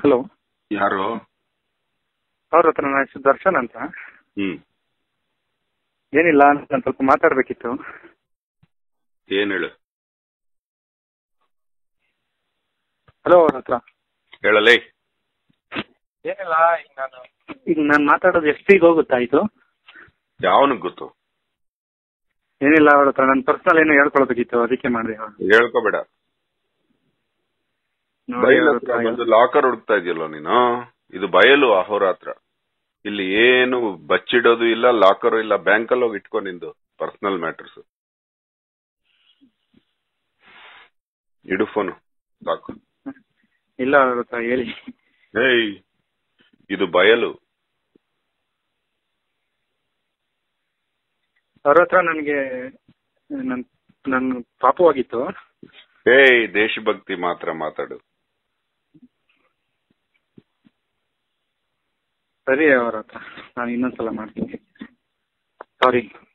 Hello, ಯಾರು? ಅವ್ರ ಹತ್ರ ನನ್ನ ಹೆಸರು ದರ್ಶನ್ ಅಂತ. ಏನಿಲ್ಲ, ನಾನು ಸ್ವಲ್ಪ ಮಾತಾಡ್ಬೇಕಿತ್ತು. ಏನ್ ಹೇಳು? ಹಲೋ, ಅವ್ರ ಹತ್ರ ಹೇಳಲೇ. ಏನಿಲ್ಲ, ಈಗ ನಾನು ಮಾತಾಡೋದು ಎಷ್ಟಿಗೆ ಹೋಗುತ್ತಾ ಇದು? ಯಾವನಿಗೆ ಗೊತ್ತು? ಏನಿಲ್ಲ, ಅವ್ರ ಹತ್ರ ನನ್ನ ಪರ್ಸನಲ್ ಏನೋ ಹೇಳ್ಕೊಳ್ಬೇಕಿತ್ತು, ಅದಕ್ಕೆ ಮಾಡಿದೆ. ಹೇಳ್ಕೋಬೇಡ. ಲಾಕರ್ ಹುಡುಕ್ತಾ ಇದೆಯಲ್ಲ ನೀನು. ಇದು ಬಯಲು ಅಹೋರಾತ್ರ. ಇಲ್ಲಿ ಏನು ಬಚ್ಚಿಡೋದು ಇಲ್ಲ, ಲಾಕರು ಇಲ್ಲ. ಬ್ಯಾಂಕಲ್ಲಿ ಹೋಗಿ ಇಟ್ಕೊ ನಿಂದು ಪರ್ಸನಲ್ ಮ್ಯಾಟರ್ಸ್. ಇಡು ಫೋನು ಸಾಕು. ಇಲ್ಲ ಅವ್ರ ಹತ್ರ ಹೇಳಿ. ಏಯ್, ಇದು ಬಯಲು. ಅವ್ರ ಹತ್ರ ನನಗೆ ನನ್ನ ಪಾಪವಾಗಿತ್ತು. ಏಯ್, ದೇಶಭಕ್ತಿ ಮಾತ್ರ ಮಾತಾಡು. ಸರಿ ಅವ್ರ ಹತ್ರ ನಾನು ಇನ್ನೊಂದ್ಸಲ ಮಾಡ್ತೀನಿ. ಸಾರಿ.